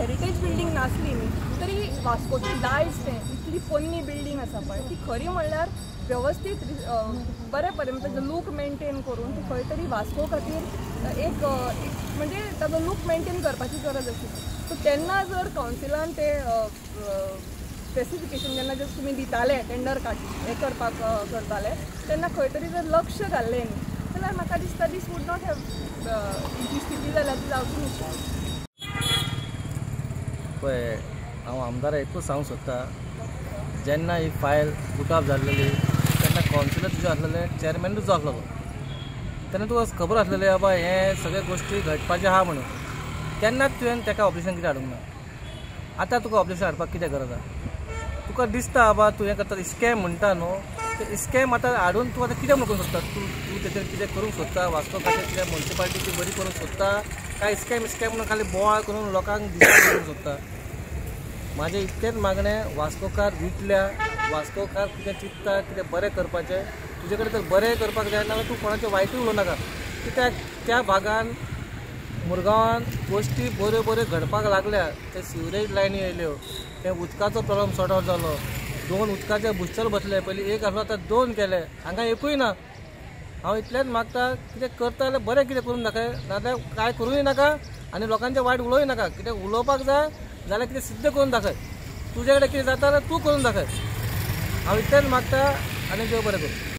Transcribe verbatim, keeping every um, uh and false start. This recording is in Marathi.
हेरिटेज बिल्डिंग नासली न्ही तरी वास्कोची दायज तें इतली पोन्नी बिल्डिंग आसा पळय ती खरी म्हणल्यार व्यवस्थित बरे पर्यंत लूक मेंटेन करून ती खंय तरी वास्को खातीर एक म्हणजे ताजो लूक मेंटेन करपाची गरज आशी सो तेन्ना जर कावन्सिलान ते स्पेसिफिकेशन जेन्ना जर तुमी दिताले टेंडर काड हें करपाक करताले तेन्ना खंय तरी जर लक्ष घाल्लें न्ही जाल्यार म्हाका दिसता दीस वूड नॉट हॅव जी स्थिती जाल्यार ती जावची नाशिल्ली. पळय हांव आमदार एकूच सांगूंक सोदता जेन्ना ही फायल पुटअप जाल्लेली तेन्ना कावन्सिलर तुजे आसलेले चेअरमॅनूच जो आसलो तेन्ना तुका खबर आसलेली बाबा हे सगळे गोश्टी घडपाचे आहा म्हणून तेन्नाच तुवें ताका ऑपरेशन कितें हाडूंक ना. आतां तुका ऑपरेशन हाडपाक कितें गरज आहा? तुका दिसता बाबा तूं हें करता स्कॅम म्हणटा न्हू ते स्कॅम आतां हाडून तूं आतां कितें म्हणून सोदता? तूं तूं तेचेर कितें करूंक सोदता? वास्को खातीर कितें मुन्सिपालिटी बरी करूंक सोदता काय स्कॅम स्कॅम म्हणून खाली बोवाळ करून लोकांक दिसा करूंक सोदता? म्हाजें इतकेंच मागणें वास्कोकार विटल्या वास्कोकार कितें चिंतता कितें बरें करपाचें तुजे कडेन तर बरें करपाक जायना तूं कोणाचें वायटूय उलोवं नाका कित्याक त्या भागान मुरगांवान गोश्टी बऱ्यो बऱ्यो घडपाक लागल्या ते सिवरेज लायनी येयल्यो ते उदकाचो प्रॉब्लम सॉर्ट आउट जालो दोन उदकाचे बुस्टर बसले पयलीं एक आसलो आतां दोन केले हांगा एकूय ना. हांव इतलेंच मागता कितें करता जाल्यार बरें कितें करून दाखय नाजाल्यार कांय करूंय नाका आनी लोकांचें वायट उलोवय नाका कितें उलोवपाक जाय जाल्यार कितें सिद्ध करून दाखय तुजे कडेन कितें जाता जाल्यार तूं करून दाखय. हांव इतलेंच मागता आनी देव बरें करूं.